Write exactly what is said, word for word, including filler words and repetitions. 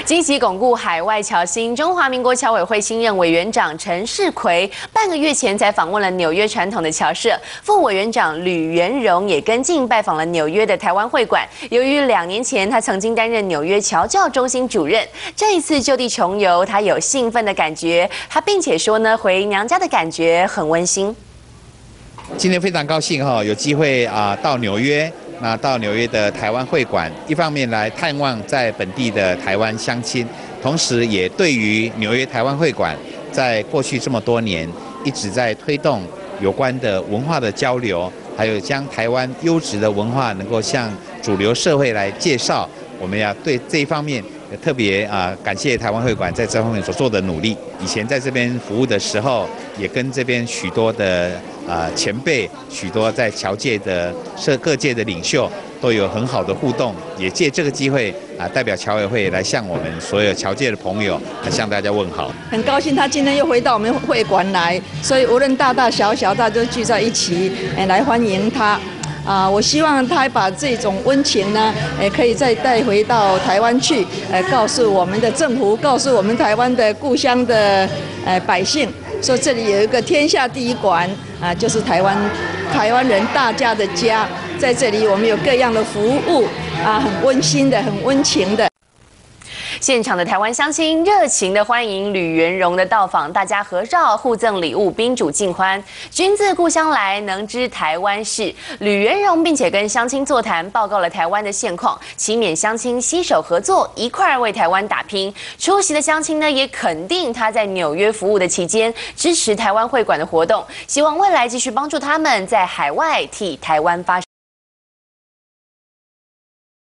积极巩固海外侨心，中华民国侨委会新任委员长陈世奎半个月前才访问了纽约传统的侨社，副委员长吕元荣也跟进拜访了纽约的台湾会馆。由于两年前他曾经担任纽约侨教中心主任，这一次就地重游，他有兴奋的感觉。他并且说呢，回娘家的感觉很温馨。 今天非常高兴哈，有机会啊到纽约。 那到纽约的台湾会馆，一方面来探望在本地的台湾乡亲，同时也对于纽约台湾会馆在过去这么多年一直在推动有关的文化的交流，还有将台湾优质的文化能够向主流社会来介绍，我们要对这一方面特别啊感谢台湾会馆在这方面所做的努力。以前在这边服务的时候，也跟这边许多的。 啊、呃，前辈许多在侨界的社各界的领袖都有很好的互动，也借这个机会啊、呃，代表侨委会来向我们所有侨界的朋友来向大家问好。 很高兴他今天又回到我们会馆来，所以无论大大小小，大家都聚在一起，哎，来欢迎他。啊、呃，我希望他把这种温情呢，也可以再带回到台湾去，呃，告诉我们的政府，告诉我们台湾的故乡的呃百姓。 说这里有一个天下第一馆啊，就是台湾台湾人大家的家，在这里我们有各样的服务啊，很温馨的，很温情的。 现场的台湾乡亲热情的欢迎吕元荣的到访，大家合照、互赠礼物，宾主尽欢。君自故乡来，能知台湾事。吕元荣并且跟乡亲座谈，报告了台湾的现况，期勉乡亲携手合作，一块儿为台湾打拼。出席的乡亲呢，也肯定他在纽约服务的期间支持台湾会馆的活动，希望未来继续帮助他们在海外替台湾发声。